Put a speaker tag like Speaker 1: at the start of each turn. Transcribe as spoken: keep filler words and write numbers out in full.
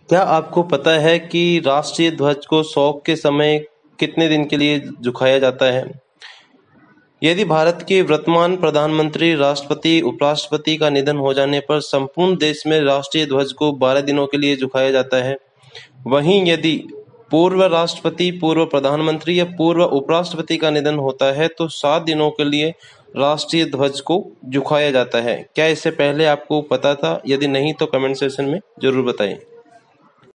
Speaker 1: क्या आपको पता है कि राष्ट्रीय ध्वज को शोक के समय कितने दिन के लिए झुकाया जाता है? यदि भारत के वर्तमान प्रधानमंत्री, राष्ट्रपति, उपराष्ट्रपति का निधन हो जाने पर संपूर्ण देश में राष्ट्रीय ध्वज को बारह दिनों के लिए झुकाया जाता है। वहीं यदि पूर्व राष्ट्रपति, पूर्व प्रधानमंत्री या पूर्व उपराष्ट्रपति का निधन होता है तो सात दिनों के लिए राष्ट्रीय ध्वज को झुकाया जाता है। क्या इससे पहले आपको पता था? यदि नहीं तो कमेंट सेक्शन में जरूर बताएं।